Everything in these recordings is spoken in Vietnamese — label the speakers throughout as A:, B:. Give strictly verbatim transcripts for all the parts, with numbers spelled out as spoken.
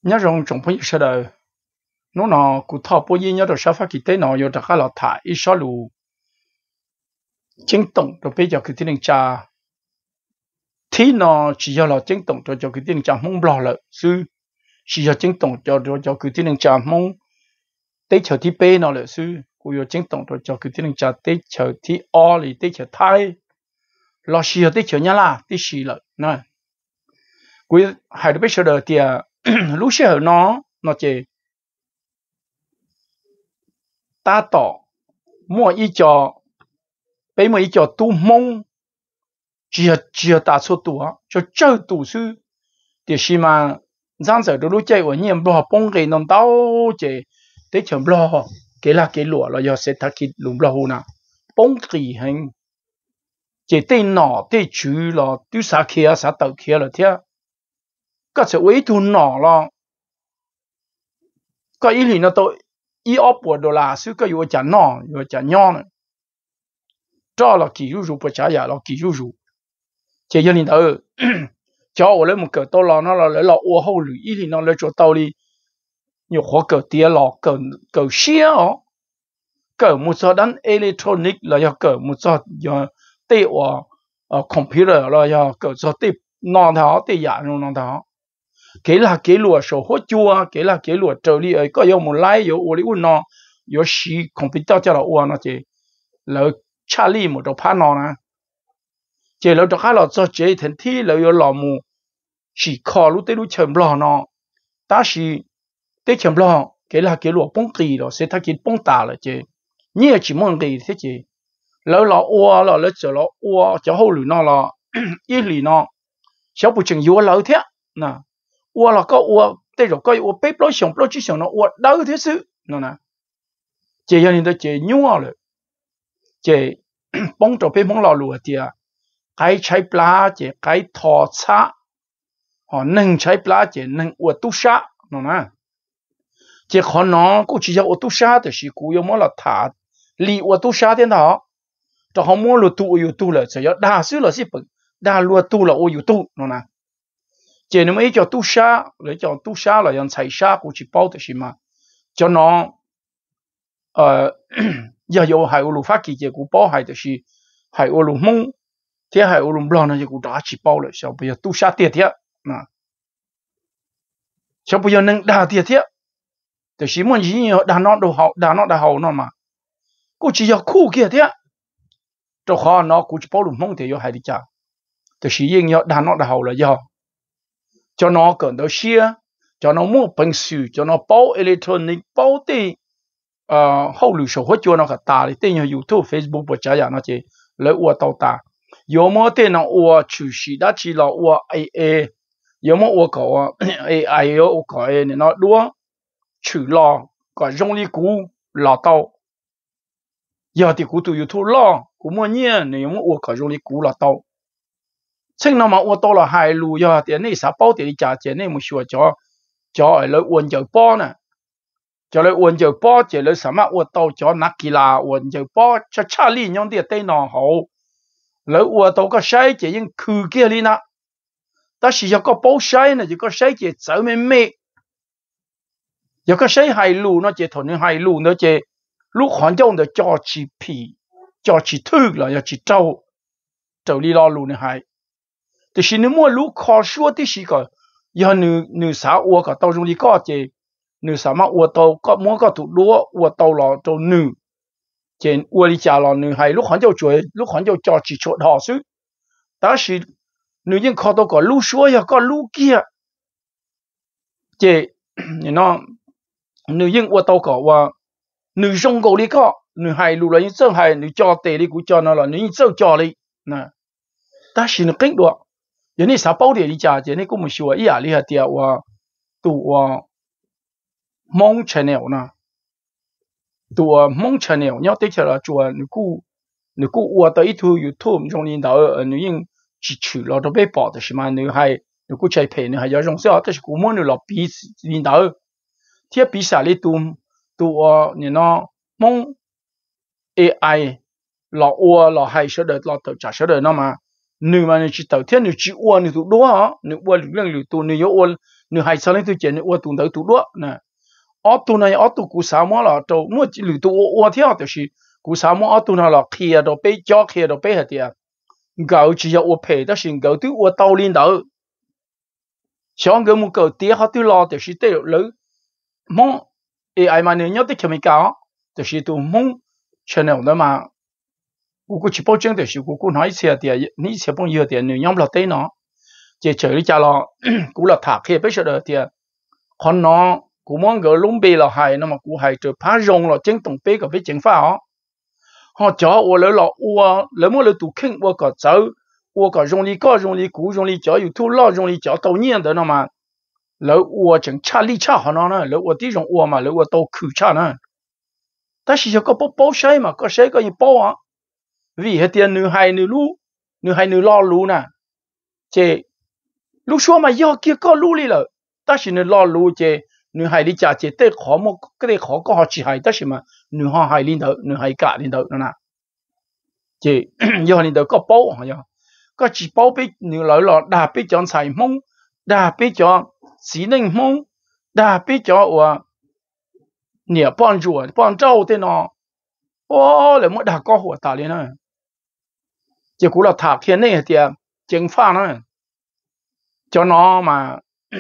A: nhớ rong trồng phong sẽ đời nó nó cụ thọ bố gì nhớ được sao phát kỳ tế nó yêu đặc là thả ít số lù chính tổng rồi bây giờ cái tiếng cha thì nó chỉ là chính tổng cho cho cái tiếng cha mong lo lợi sư chỉ là chính tổng cho cho cho cái tiếng cha mong tế chờ thì bê nó lợi sư cụ yêu chính tổng cho cho cái tiếng cha tế chờ thì o thì tế chờ thái lo chỉ là tế chờ nhá là tế chỉ lợi nè cụ hai đứa bây giờ đời thì lúc xưa nó nó chỉ ta tỏ mua ý cho bây mua ý cho tu mong chỉ chỉ ta số tu á cho chơi tu sư thì khi mà giang giờ lúc chơi ở nhà lo bông cái nón tao chỉ để chấm lo cái là cái lúa là do sẽ thắc cái lúa lo na bông cái hành chỉ tên nọ tên chữ là tu sa kia sa tàu kia là thế cái sự ấy tu nọ là cái ý nó tôi ý ốp bộ đồ là sư cái yêu chả nọ yêu chả nhon cho là kỳ rú rú bữa chả là kỳ rú rú chỉ cho nên đó cho我来么个到了那了来了我后里一里那来做道理有活个跌了个个些哦个么说单 electronic 了要个么说要对我呃 computer 了要个说对那套对呀那套cái là cái lúa sổ hốt chua cái là cái lúa trâu đi ấy có yêu một lái yêu ô li un nó yêu xí computer cho là uo nó chỉ là Charlie một đầu pan nó nè chỉ là đó khá là cho chế thành thi là yêu lò mù chỉ khó lúc tới lúc chậm lò nó ta chỉ tới chậm lò cái là cái lúa bông kỳ đó sẽ thay cái bông tả là chế nhiều chỉ mong kỳ thế chế lỡ lò uo là lỡ chờ lò uo cho hậu lửa nó là ít lì nó sáu bộ chừng yêu lỡ thế nè uo là có uo đây rồi có uo bếp lối sống lối chỉ sống nó uo đau thế sự nó nè chế cho nên tôi chế nhua rồi chế bông trộn bếp bông lò lùa thì cái trái pla chế cái thò xa họ nâng trái pla chế nâng uo tu sa nó nè chế họ nó cũng chỉ cho uo tu sa thì chỉ cũng yêu mỗi là thả li uo tu sa thế đó cho họ mua lúa tu uo tu là chỉ đa số là gì bự đa lúa tu là uo tu nó nè chỉ nếu mấy cho tu sa lấy cho tu sa là用菜沙估计包的是嘛，就那呃要有海乌鲁发起结果包海的是海乌鲁蒙，贴海乌鲁不呢就给打起包了，小不要tu sa贴贴啊，小不要能打贴贴，就是么人要打那都好，打那都好那嘛，估计要酷贴贴，就好那估计包鲁蒙的要海的家，就是应要打那都好了要。cho nó cần đó xia cho nó mua bằng sứ cho nó bao electronic bao đi hậu lửa sổ hết cho nó cả ta đi tên YouTube Facebook bữa trái nó chỉ lấy uo tàu ta有么tên nó uo chủ sĩ đã chỉ là uo a a 有么uo có a i 有có a nó đua chủ lo có dùng lý cú là tàu giờ thì cú tụi YouTube lo cú mua nhia nếu mà uo có dùng lý cú là tàu chính nó mà ô tô là hai lù do tiền này sao bao tiền trả tiền này một số cho cho lấy uốn dầu bao nè cho lấy uốn dầu bao chỉ lấy什么ô tô cho nát kỳ là uốn dầu bao cho Charlie nhon tiền tay nó hậu lấy ô tô có sai chỉ những khử kia đi nè ta chỉ cho có bao sai này chỉ có sai chỉ走咩咩有個sai hai lù nó chỉ thằng hai lù nó chỉ lúc hoàn trong được cho chỉ pì cho chỉ thư là chỉ trâu trâu đi lo lù này hai thì xin nếu mua lúa khó xua thì chỉ có giờ nữ nữ xã uo cả tàu trong đi có chứ nữ xã mà uo tàu có mua có tụ lúa uo tàu là tàu nữ chứ uo đi trả là nữ hay lúc hắn cho chuối lúc hắn cho cho chỉ chốt họ xứ đó là nữ nhân khó tàu có lúa xua ya có lúa kia chứ nó nữ nhân uo tàu có và nữ sông cầu đi có nữ hay lúa là những sông hay nữ cho tề đi cũng cho nó là nữ những sông cho đi nè đó là nó kinh được giờ này sao bao tiền đi trả giờ này cũng một số ý à, lý hạt tiền và tụ mong channel nè, tụ mong channel nhau tới chờ là chùa nữ cụ nữ cụ và tới thu YouTube trong liên đạo nữ những chỉ chữ là đó bị bỏ được mà nữ hay nữ cụ chạy phe nữ hay dùng sao,แต่是cụ muốn nữ là bị liên đạo, thiết bị sao đi tụ tụ như nó mong a i là ua là hay sẽ được là tự trả sẽ được nó mà nữ mà nữ chỉ đầu tiên nữ chỉ uo nữ tụ đua nữ uo lực lượng nữ tụ nữ yếu uo nữ hai sau này tôi chuyện ua tụng tới tụng đó nè ở tụng này ở tụng cú sao mà là trâu mua chỉ lử tụng ua theo thì cú sao mà ở tụng nào là kia đồ bé cho kia đồ bé hết tiệt gạo chỉ有我赔的是gạo对我到领导想个么个跌下对了就是对了梦诶哎嘛你要对前面讲就是都梦 channel 的嘛我估计保证就是我估哪一次的你切帮有的你养不了对呢这这里家了估了塔可以不晓得的可能估么个龙背了还那么估还就怕用了整东北个被整发哦họ cho 我了了我了么了都肯我个走我个容易个容易估容易叫有土老容易叫到年的了嘛了我正差力差好呢了我这种我嘛了我都苦差呢但是有个不包谁嘛个谁个人包啊vì hết tiền nữ hay nữ lú nữ hay nữ lo lú nè chế lúc xưa mà do kia có lú đi rồi ta chỉ nữ lo lú chế nữ hay đi trả chế tết khó một cái này khó có họ chỉ hay ta chỉ mà nữ họ hay lên đầu nữ hay cả lên đầu nữa nè chế do lên đầu có bao hả do có chỉ bao biết nữ lợi lọ đà biết chọn xài mông đà biết chọn xí ninh mông đà biết chọn và nhẹ bọn rùa bọn trâu thế nó ô lại mới đà cóหัวตาเลยนะจะกูเราถากเทียนนี่เดียเจงฟ้านะcho nó mà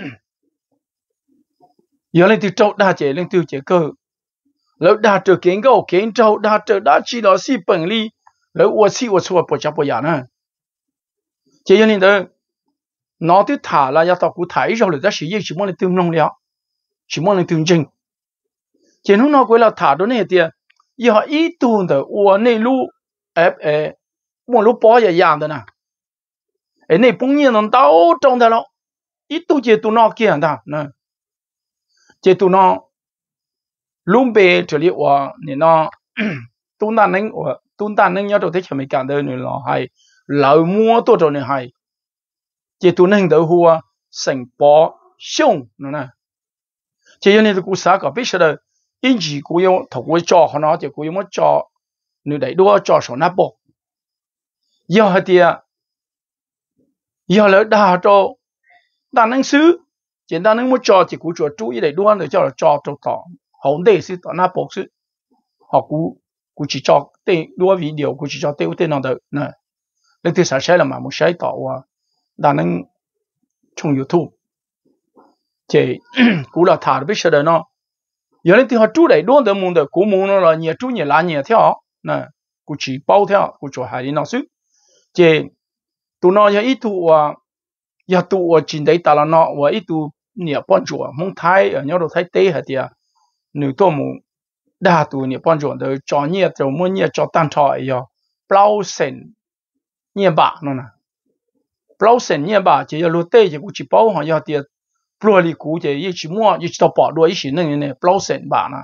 A: giờ lên từ trâu đa chế lên từ chế cơแล้วđa trở kiến gấu kiến trâu đa trở đa chỉ là si bẩn li แล้ว我si我错不加不呀呢这样的nó từ thả là ya taoกูถ่ายrồi là chỉ gì chỉ muốn là tương nông了chỉ muốn là tương chính chỉ nó nó gọi là thả đó này tia giờ ít tuần的我内陆哎哎我路包也一样的呢哎那半年能到中的了一度就都那见的呢这都那龙北这里我你那东大能我东大能要到这前面干的你了还老摸多着你还这都能的话成包凶呢这样的故事个必须的因此กู要同佢做可能就กู要乜做你哋都做上一步要係啲要嚟打做但能書簡單能乜做就กู做注意嚟都嚟做做做到好啲是到那步是學กูกู只做啲多 video กู只做啲啲那度呢你啲實際啦嘛冇使到啊但能從 YouTube 即กู啦睇必須的呢有人对他住来多的monde古monde了你住你拉你跳那กูchỉ包跳กู做海里老师这都那要一度啊要度我进来打了那我一度你帮助蒙台要到台地下的你多么大度你帮助的找你就么你找单套要包神你把那呢包神你把这要落地就กู只包好要的ปล่อยลิกูจะยี่ชิมัวยี่ชิตปอดด้วยสิ่งหนึ่งเนี่ยปล่อยเส้นบานะ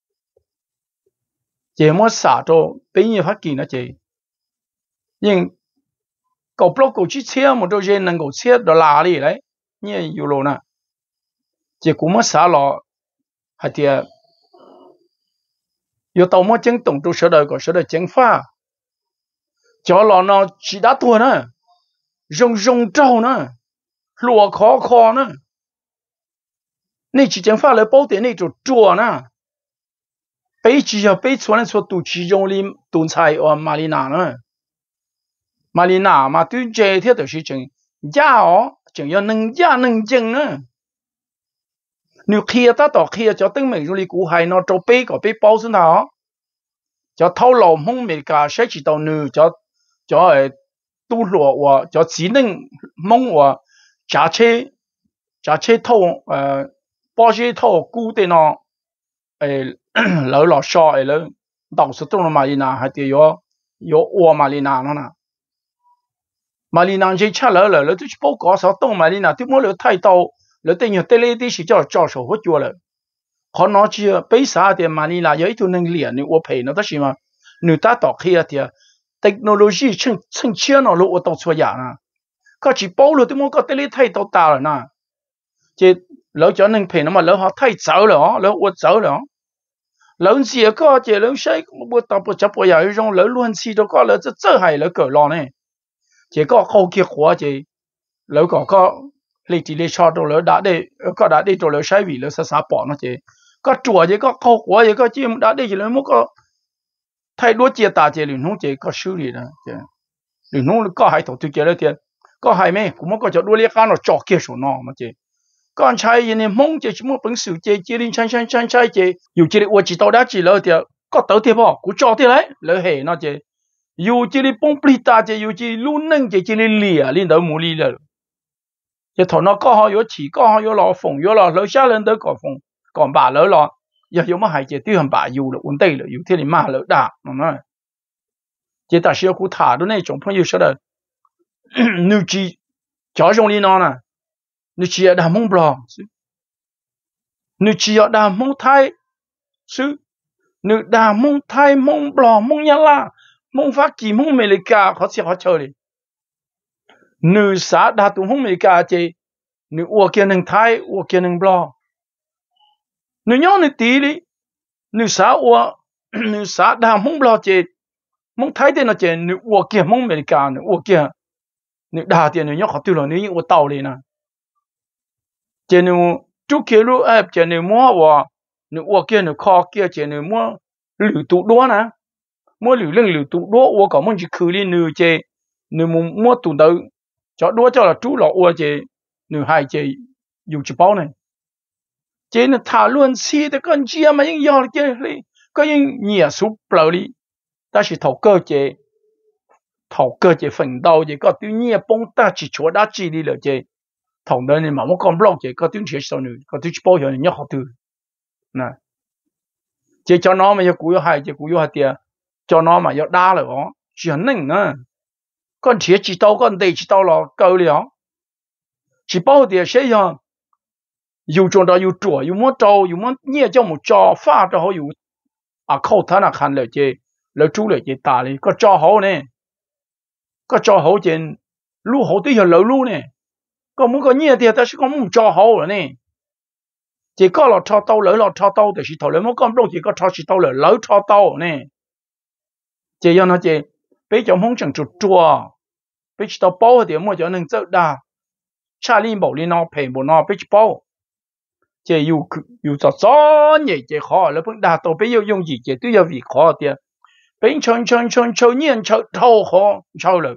A: เจมัวสาโตเป็นยี่พักกินนะเจยิ่งก็ปล่อยกูชิเชี่ยมันตัวเจนังกูเชี่ยดอลลาร์เลยเลยเนี่ยยูโรนะเจกูมัวสาหล่อฮัตเตียอยู่ตัวมัวจังตรงตัวเสด็จก็เสด็จจังฟ้าจอหล่อเนาะชีดาตัวนะยงยงเจ้านะหลัวคอคอนะ你之前发了宝典那种做呢，北极要北出来说都其中的东菜哦马里纳呢，马里纳嘛对这条都是真呀哦，真要能呀能真呢。你开得到开就等美如里古海那做北个被包上它，就头老红美家谁知道呢？就就诶都落我就只能蒙我驾车驾車偷誒包車偷估的呢誒老老少誒老到處都係馬里納係啲有有我馬里納啦呐馬里納就出來了了都去報告說東馬里納都冇了太多了等於對呢啲是叫教授好咗了可能只比啥的馬里納有一條能練的我陪呢但是嘛你打到去啊啲technology 趁趁錢了了我到處呀啦個只包了都冇個對你太多大了呐這老咗能陪那麼老好太早了哦老我走了老子個這老細我到不執不有一種老亂氣都個老這這係老個咯呢這個後期活這老個個 lấy chỉ lấy cho đồ lỡ đã để có đã để đồ lỡ sai vì lỡ sa sa bỏ nó chứ có chùa chứ có khâu quả chứ có chim đã để chỉ lỡ muốn có thay đổi chia ta chứ lừa nông chứ có xử lý đó chứ lừa nông có hai tổ chức kia đó tiền có hai mấy cũng muốn có cho đua liệt cái nó chọc kia số nó mà chứ con trai gì này mong chứ chỉ muốn bằng sự chứ chỉ linh chăn chăn chăn chăn chứ dù chỉ我知道đã chỉ lỡ tiền có tới tiền bỏ cũng cho tiền đấy lỡ hệ nó chứ dù chỉ linh bông bì ta chứ dù chỉ luôn nâng chứ chỉ linh lìa linh đâu mua lìa chứ thằng nó có họ có chỉ có họ có lò phồng có lò lỡ xa lên tới có phồng còn bà lỡ lò giờ有么还是对很把有了问题了有天你骂了大喏这大小股塔的那种朋友说的你只教中你呢呢你只要打蒙不了你只要打蒙太是你打蒙太蒙不了蒙呀啦蒙发几蒙美利加好吃好吃的你啥打都蒙美利加这你我给能太我给能不了你要你地里，你啥我，你啥打蒙不了这，蒙太的那这，你我给蒙没干呢，我给，你打的你要好对了，你我道理呢，这你就给路哎，这你摸我，你我给你靠给这你摸旅途多呢，摸旅人旅途多，我搞蒙去去里你这，你摸摸途到，叫多叫了猪了我这，你还这有几包呢？这呢讨论些的跟这嘛应要的嘞，个应耶稣不了哩，但是头个这头个这奋斗这个对你帮大起错大起哩了这，头的你嘛我讲不了这个对切手呢，个对包养人家好多，那这叫那么要古要害这古要害的，叫那么要打了哦，只能呢，跟切知道跟地知道了够了，只包的谁样？有种到有做，有么招，有么你叫么招，发着好有啊，靠他那看了这，来做了这大嘞，个招好呢，个招好真路好对要路路呢，个么个你的，但是个么招好了呢，这个了抄刀，了了抄刀的是头，了么讲不这个抄是刀了，了抄刀呢，这样呢这比较梦想就做，比知道包的么就能做的，查理冇哩孬，赔冇孬，比知包。这有有做专业这好了，本大都没有用意，这都要为好的，本成成成成年成超好超了，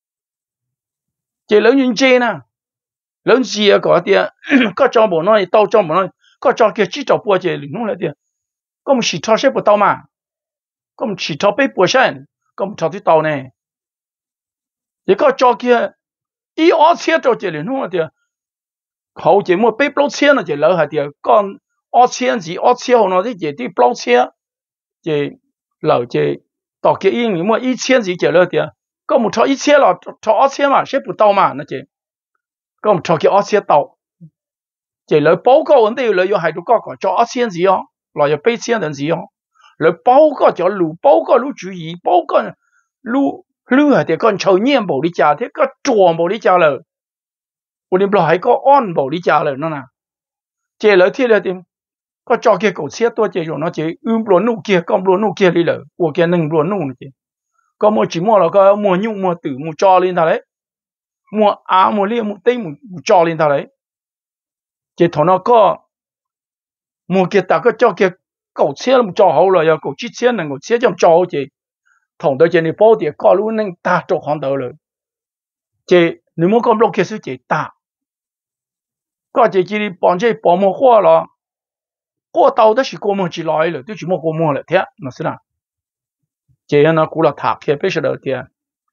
A: 这人人这呢，人些个的，各招不那到招不那，各招个只招不这里弄了的，我们是超些不到嘛，我们是超被剥身，我们超的到呢，这个招个一二千招这里弄了的。好节目被包车呢，就留下啲干二千字二千號呢啲嘢啲包車，就留就到嘅英語麼一千字就留啲，咁唔錯一千咯，錯二千嘛，寫不到嘛，那就咁唔錯嘅二千到，就留報告問題留要係到嗰個錯二千字哦，來要俾千人字哦，留報告就錄報告錄注意，報告錄錄係啲個抽年冇啲價，啲個做冇啲價了。我哋唔係個安保啲價嚟啦，借嚟貼嚟點，個作嘅狗車多借用咯，借唔攞怒嘅，咁攞怒嘅嚟啦，我嘅能攞怒嘅，咁我只摸落個摸肉摸豆摸炸嚟睇嚟，摸鴨摸呢摸低摸炸嚟睇嚟，借同那個摸嘅大個作嘅狗車唔炸好啦，有狗之車能夠車就炸借，同到借你包啲個路能打咗看到啦，借你冇咁落嘅是借打。個姐姐哩幫這幫忙花了，過到的是過門之來了，都只麼過門了，聽，那是啦。這樣呢，過了塔片被說了聽，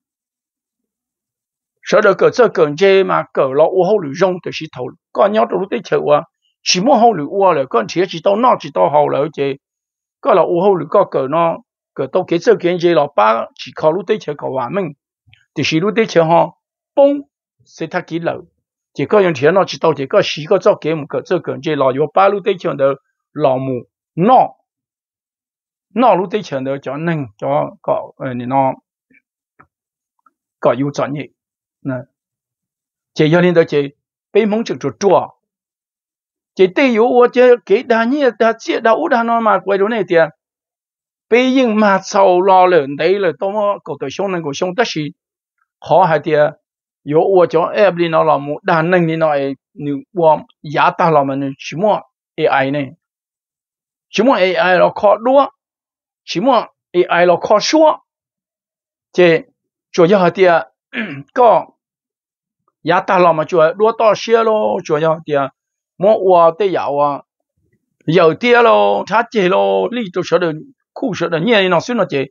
A: 說了個這個這嘛，個了我後來用的是頭，個鳥都得求啊，只麼後來我了，個鐵知道那知道好了這，個了我後來個個呢，個到給這個這了把只靠路得求個完命，就是路得求哈，崩是他幾樓。這個用錢咯，知道這個四個做嘅唔個這個這老有八路對象的老母孬，孬路對象的就能就個誒你孬個有專業，那這要領到這被蒙就做做，這對有我這給他你他接到烏他孬嘛貴到那點，被應嘛操勞了累了多麼個對象能夠想得是好還點。 有我讲 app 里那老母，但能里那哎，你我亚大老们呢，什么 A I 呢？什么 A I 了靠多，什么 A I 了靠说，这主要的个亚大老们就多到些咯，主要的莫我的呀啊，有的咯，他这咯，你都晓得酷晓得，你也能算到这，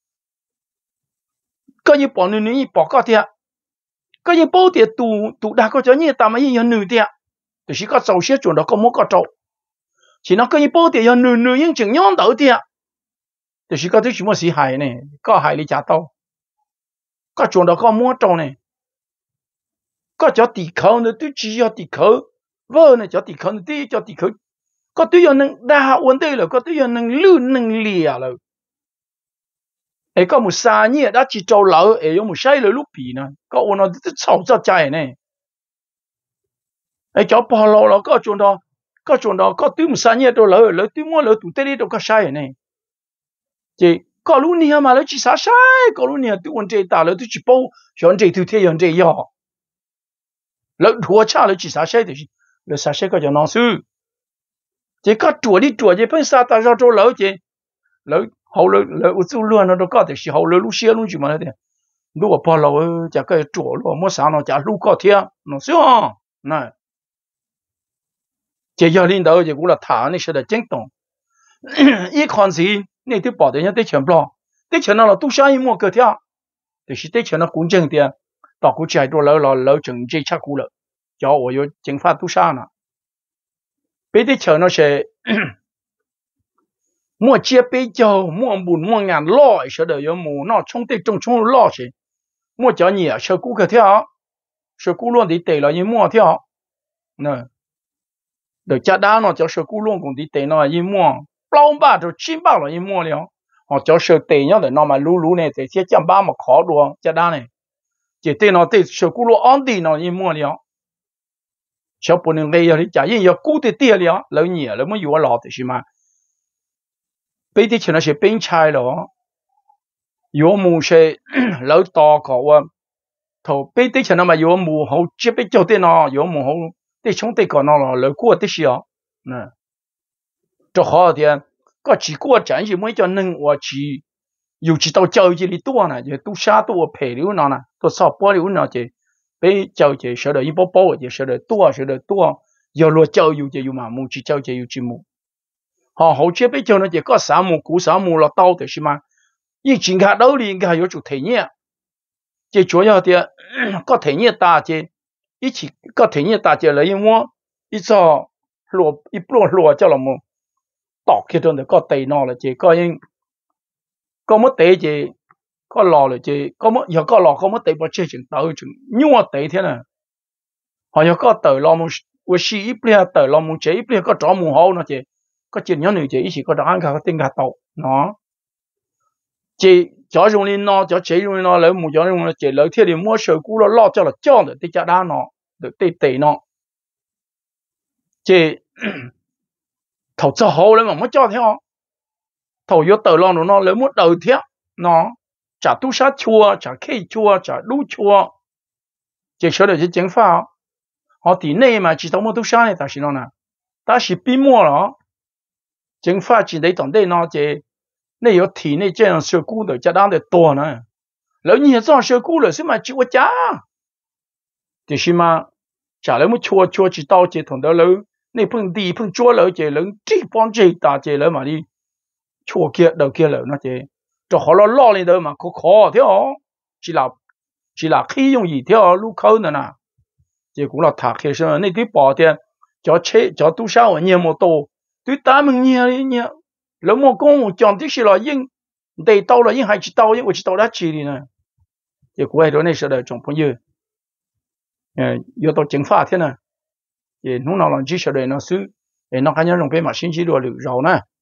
A: 个一帮你你报告的。cái gì bao tiền tụ tụ đã có cho nhiều tạm mấy nhân nữ tiền, thì chỉ có giàu xe chuẩn đó có một cái trâu, chỉ nó cái gì bao tiền nhân nữ nữ những chừng nhon đầu tiền, thì chỉ có thứ gì mà xí hại này, có hại đi trả tàu, có chuẩn đó có mua trâu này, có cho tỷ khẩu nữa, tôi chỉ cho tỷ khẩu, vợ này cho tỷ khẩu nữa, tôi cho tỷ khẩu, có tôi nhân nâng đa vấn đề là có tôi nhân nâng lư nâng lìa rồi. Ê có một xa nhỉ đã chỉ trâu lỡ ê có một sai lỡ lúc bì nè có ôn nó吵着chạy này ê cho bỏ lỡ là có chuyện đó có chuyện đó có tuy một xa nhỉ trâu lỡ lỡ tuy mua lỡ tụi tê đi đâu có sai này chỉ có lúc này mà lỡ chỉ sai sai có lúc này tôi ôn chế ta lỡ tôi chỉ bao chọn chế tôi theo chọn chế ya lỡ thua cha lỡ chỉ sai sai thì lỡ sai sai có cho nó sư chỉ có chuột đi chuột chỉ phải sa ta ra trâu lỡ chỉ lỡ hậu lỡ lỡ u zu luôn nó đâu có thể hậu lỡ lu xe luôn chứ mà đấy lúc mà bỏ lỡ chả cái chỗ luôn mua sáng nó chả lu có thiệt nó sao này chỉ giờ linh đầu chỉ cũng là thả này sẽ là chính tổng一看是你对保的人对钱不对钱了都想一摸个thiệt就是对钱了公正点到估计还多老老老整这差股了叫我有警法都上了别对钱那些mua chia bê châu mua bùn mua ngàn lo sợ đời yo mua nó trong tây trong trong lo chứ mua cho nhiều sợ cú cái theo sợ cú luôn thì tệ là như mua theo nè được cha đá nó cho sợ cú luôn cũng thì tệ nó như mua bao ba rồi chín bao là như mua liền họ cho sợ tệ nhau để nó mà lú lú này thì sẽ chăm ba mà khó luôn cha đá này chỉ tệ nó tệ sợ cú luôn ổn định nó như mua liền sợ bùn này bây giờ thì chả như cú thì tệ liền lấy nhiều lấy mới yêu lọt thì mà bây giờ chuyện là sẽ bên trái rồi,有木是老大个啊，头bây giờ chuyện là mà有木好接被叫的呢，有木好得冲得个那了，老过的是啊，嗯，这好点，个几个真是每叫能我去，尤其到教育里多呢，就都下多配流呢呢，都少保留呢就，被教育学的一包包就学的多学的多，要落教育就有嘛木去教育有去木。họ hậu chế bây giờ nó chỉ có sáu mùa cũ sáu mùa là đau thì mà nhưng chính cả đâu thì cái có chủ thể nhẹ chỉ chủ yếu thì có thể nhẹ ta chứ ít chỉ có thể nhẹ ta chứ là因为一早落一落落叫了么đọc cái đó có thể nó là chỉ có những có mất thể chứ có lò là chứ có mất giờ có lò có mất thể bao chế chừng tới chừng nhưng mà thể thế này họ giờ có tới lò một một xí ít bia tới lò một chế ít bia có chỗ một hậu nó chứ có chuyện nhỏ này chỉ chỉ có đáng cả tiếng cả tàu nó chỉ cho dùng lên nó cho chế dùng nó lấy một cho dùng chỉ lấy thiết thì mua sợi cũ nó lo cho là cho được tí cha đá nó được tí tí nó chỉ thầu cho hậu lấy mà mất cho theo thầu yếu tờ lo nó lấy một đầu thiết nó trả tu sát chua trả khay chua trả đu chua chỉ số được chỉ chính pháp họ tỷ này mà chỉ tao mua tu sát này ta chỉ nó nè ta chỉ bí mua nó chính pháp chỉ để tổng đây nó chỉ này có thị này这样学古的家当的多呢，老你这样学古了，什么就我家，就是嘛，家里么错错知道这同的楼，你碰地碰桌楼这人这帮这大这人嘛的，错结到结了那这，就好了老里头嘛可可条，只拿只拿可以用一条路口的呢，结果了他开始那对包的，叫车叫多少万年么多，对他们年年。老莫讲我讲的是了，因得到了，因还知道，因我知道他去的呢。结果还多那时候种朋友，呃，要到警法天呢，也弄到了几十人那时，哎，那看见用白马星期六六绕呢。